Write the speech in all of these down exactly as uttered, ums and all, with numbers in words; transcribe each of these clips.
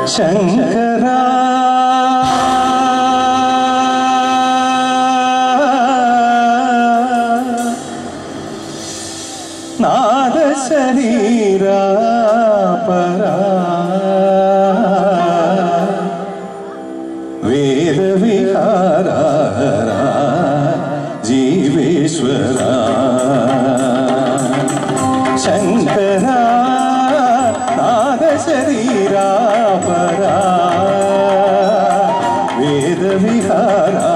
శంకరా నాద శరీరా పరా వేద విహారా జీవేశ్వరా శంకరా నాద శరీరా పరా వేద విహారా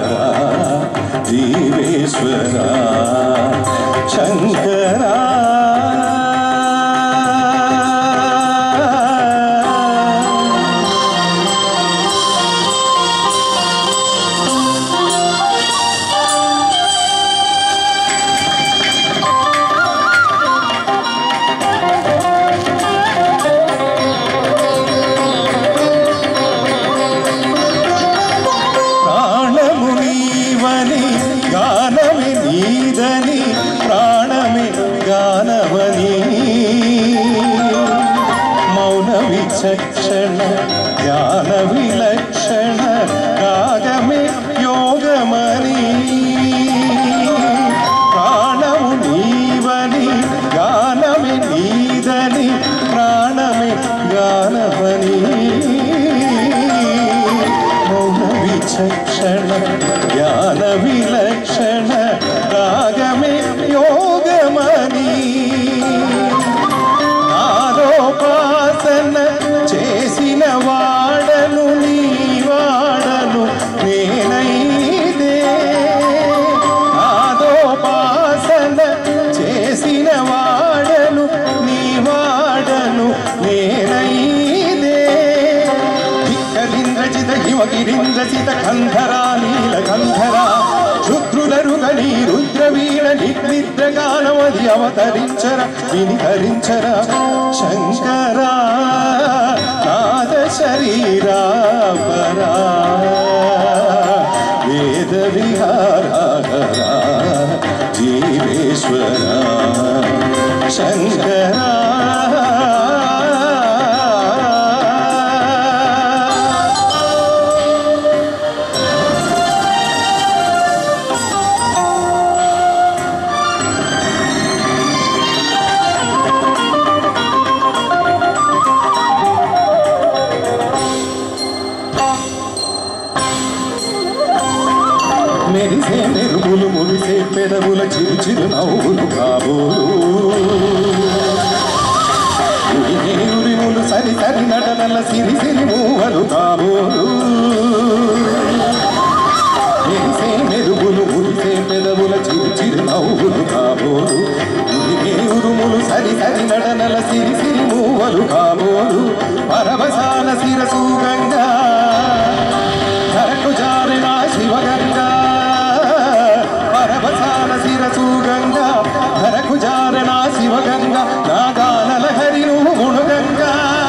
జీవేశ్వరా శంకరా గానమే నీదని ప్రాణమే గానవని మౌన విచక్షణ జ్ఞాన విలక్షణ రాగమే యోగమని ప్రాణము నీవని గానమే నీదని ప్రాణమే గానవని మౌన విచక్షణ జ్ఞాన విలక్షణ రాగమే యోగమని నాదోపాసన చేసిన వాడను నీ వాడను నేనైతే నాదోపాసన చేసిన వాడను నీ వాడను నేనైతే ధిక్కరింద్రజిత హిమగిరింద్రజిత కంధరా నీలకంధరా శుద్రులరుగని రుద్రవీణ నిద్రగానమది అవతరించర వినికరించర శంకరా నాద శరీరా పరా వేద విహారా జీవేశ్వరా శంకరా మెరిసే మెరుగులు మురిసే పెదవుల చిరు చిరు నవ్వులు కాబోలు ఉరిములు సరి సరి నటనల సిరి సిరి మూవలు కాబోలు మెరిసే మెరుగులు మురిసే పెదవుల చిరు చిరు నవ్వులు కాబోలు ఉరుములు సరి సరి నటనల సిరి సిరి మూవలు కాబోలు పరవశాల శిరసు గంగా ధరకు జారిన శివగంగా పరవశాల శిరసు గంగా ధరకు జారణ శివగంగా నాగానల హరి నువ్వు మునుగంగా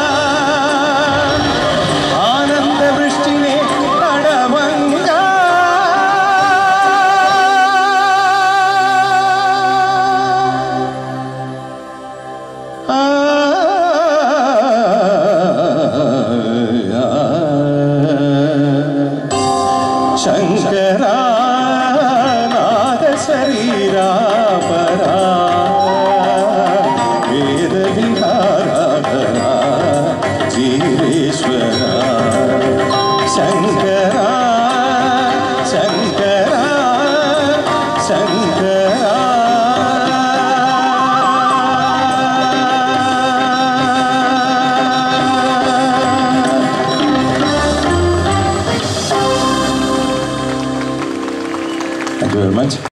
ఆనంద వృష్టినే అడవంగా శంకరా నాద శరీరా పరా వేద విహారా జీవేశ్వరా శంకరా శంకరా శంకరా Thank you very much.